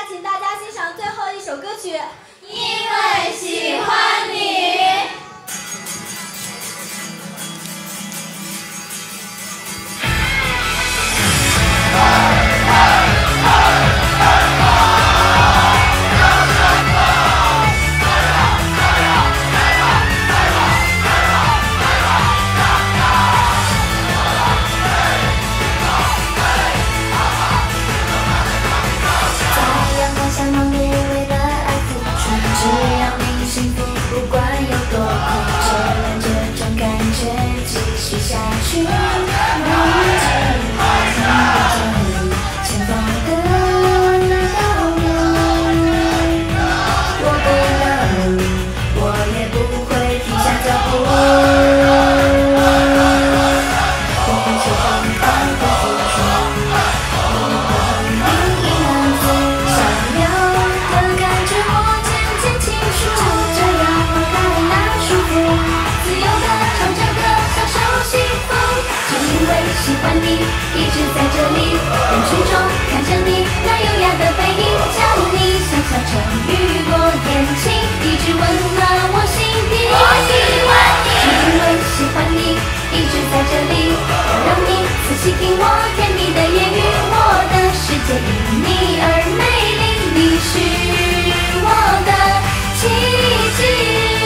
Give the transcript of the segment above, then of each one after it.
请大家欣赏最后一首歌曲《 因为喜欢你》。喜欢你，一直在这里，人群中看着你那优雅的背影，将你像小城雨过天晴，一直温暖我心底。我喜欢你，因为喜欢你，一直在这里，让你仔细听我甜蜜的言语，我的世界因你而美丽，你是我的奇迹。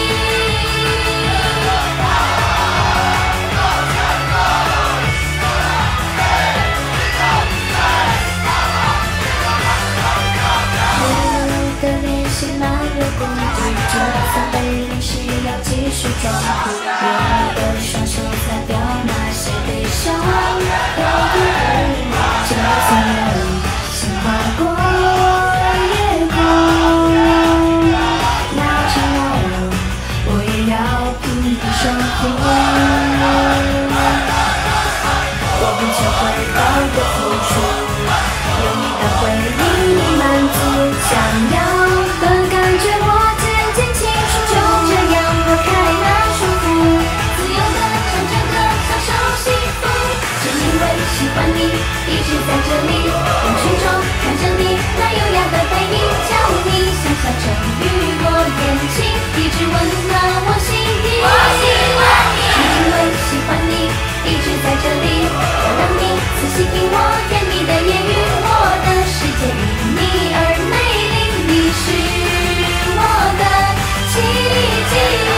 继续装酷，用你的双手在表达谁悲伤，有个人就算人心划过夜空，那承诺我也要拼命守护。我不求回报的付出，有你的回应满足想要的感觉，我渐渐清楚，就这样拨开那束缚，自由地唱着歌，享受幸福。只因为喜欢你，一直在这里，人群中看着你那优雅的背影，将你像小城雨过天晴，一直温暖我心底。我喜欢你，只因为喜欢你，一直在这里，我让你仔细听我甜蜜的言语，我的世界因你而美丽，你是我的奇迹。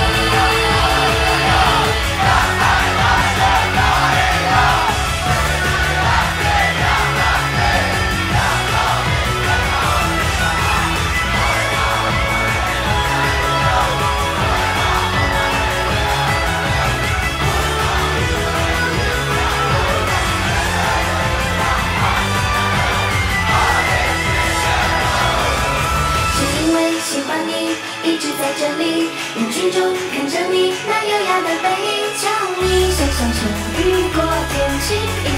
喜欢你，一直在这里，人群中看着你那优雅的背影，将你像小城雨过天晴。